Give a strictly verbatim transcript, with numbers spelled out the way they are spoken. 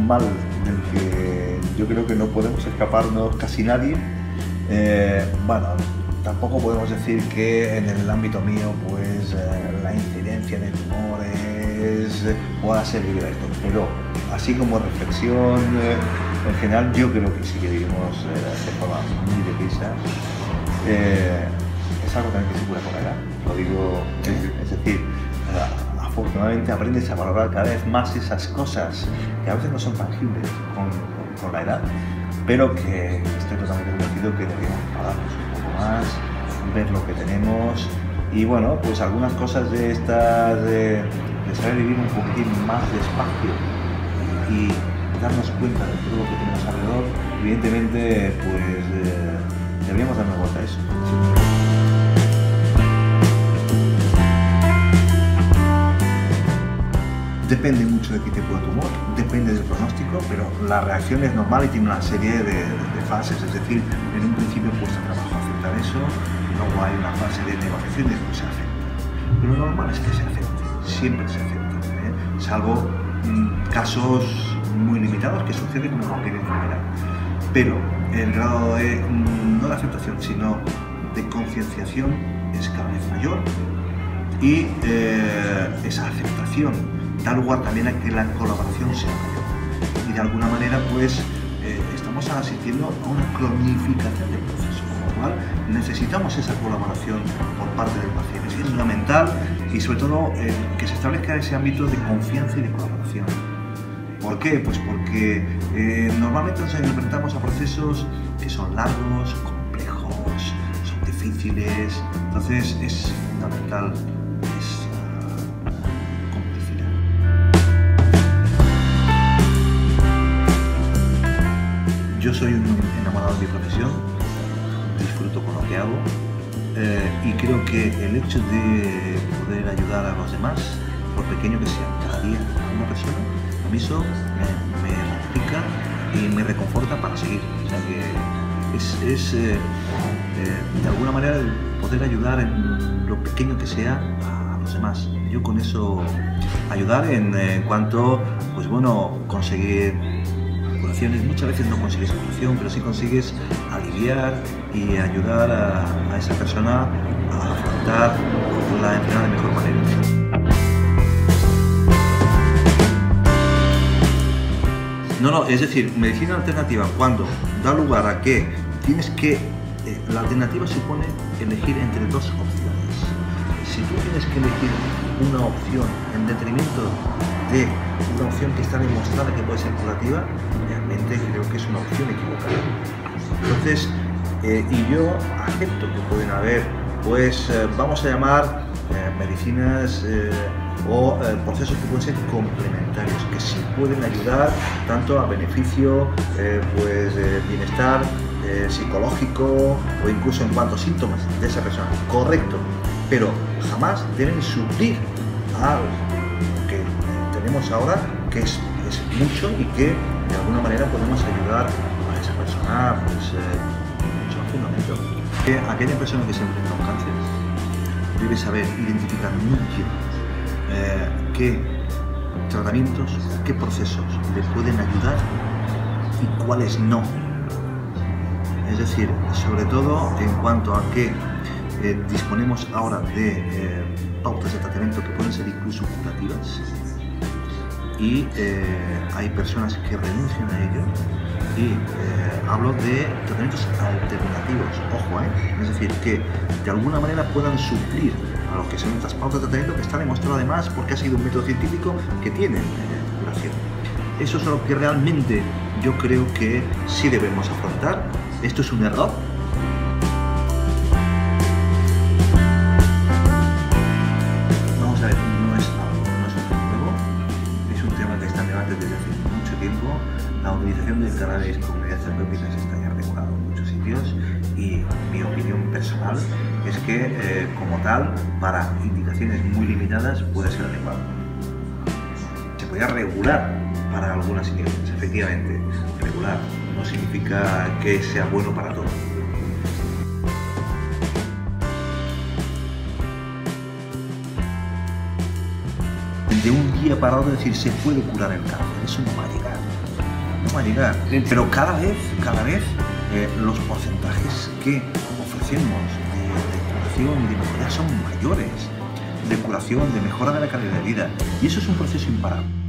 un mal del que yo creo que no podemos escaparnos casi nadie. Eh, bueno, tampoco podemos decir que en el ámbito mío pues eh, la incidencia de tumores pueda servir a esto, pero así como reflexión eh, en general yo creo que sí que vivimos eh, de forma muy deprisa. Eh, es algo también que se cura con la edad, lo digo, es, es decir, eh, afortunadamente aprendes a valorar cada vez más esas cosas que a veces no son tangibles con, con la edad, pero que estoy totalmente convencido que deberíamos valorarnos un poco más, ver lo que tenemos y bueno, pues algunas cosas de estas, de, de saber vivir un poquitín más despacio y darnos cuenta de todo lo que tenemos alrededor, evidentemente pues eh, deberíamos darnos cuenta de eso. Depende mucho de qué tipo de tumor, depende del pronóstico, pero la reacción es normal y tiene una serie de, de fases, es decir, en un principio cuesta trabajo aceptar eso, luego hay una fase de negociación y después se acepta. Pero lo normal es que se acepte, siempre se acepta, ¿eh? Salvo mm, casos muy limitados que sucede como cualquier enfermedad. Pero el grado de, mm, no de aceptación, sino de concienciación es cada vez mayor y eh, esa aceptación da lugar también a que la colaboración sea mayor y de alguna manera pues eh, estamos asistiendo a una cronificación del proceso, con lo cual necesitamos esa colaboración por parte del paciente. Es fundamental y sobre todo eh, que se establezca ese ámbito de confianza y de colaboración. ¿Por qué? Pues porque eh, normalmente nos enfrentamos a procesos que son largos, complejos, son difíciles, entonces es fundamental Yo soy un enamorado de mi profesión, disfruto con lo que hago eh, y creo que el hecho de poder ayudar a los demás, por pequeño que sea, cada día a una persona, a mí eso me, me ratifica y me reconforta para seguir. O sea que es, es eh, eh, de alguna manera el poder ayudar en lo pequeño que sea a los demás. Yo con eso ayudar en, en cuanto, pues bueno, conseguir curaciones. Muchas veces no consigues curación, pero sí consigues aliviar y ayudar a, a esa persona a afrontar la enfermedad de mejor manera. No, no, es decir, medicina alternativa cuando da lugar a que tienes que, eh, la alternativa supone elegir entre dos opciones. Si tú tienes que elegir una opción en detrimento de una opción que está demostrada que puede ser curativa, realmente creo que es una opción equivocada. Entonces, eh, y yo acepto que pueden haber, pues eh, vamos a llamar eh, medicinas eh, o eh, procesos que pueden ser complementarios, que sí pueden ayudar tanto a beneficio, eh, pues eh, bienestar eh, psicológico o incluso en cuanto a síntomas de esa persona. Correcto, pero jamás deben suplir a lo que tenemos ahora, que es, es mucho y que de alguna manera podemos ayudar a esa persona, pues eh, eso es fundamental. Que aquella persona que se enfrenta a un cáncer debe saber identificar muy bien eh, qué tratamientos, qué procesos le pueden ayudar y cuáles no. Es decir, sobre todo en cuanto a que eh, disponemos ahora de eh, pautas de tratamiento que pueden ser incluso curativas y eh, hay personas que renuncian a ello y eh, hablo de tratamientos alternativos, ojo, ¿eh? Es decir, que de alguna manera puedan suplir a lo que son estas pautas de tratamiento que está demostrado además porque ha sido un método científico que tiene eh, curación. Eso es lo que realmente yo creo que sí debemos afrontar. Esto es un error. Vamos a ver, no es algo, no es un tema nuevo, es un tema que está en debate desde hace mucho tiempo. La utilización del cannabis como medida terapéutica está ya regulado en muchos sitios y mi opinión personal es que eh, como tal, para indicaciones muy limitadas puede ser adecuado. Se podría regular para algunas indicaciones, efectivamente, regular no significa que sea bueno para todo. De un día para otro decir se puede curar el cáncer, eso no va a llegar. no va a llegar. Sí. Pero cada vez, cada vez eh, los porcentajes que ofrecemos de, de curación y de mejoría son mayores, de curación, de mejora de la calidad de vida, y eso es un proceso imparable.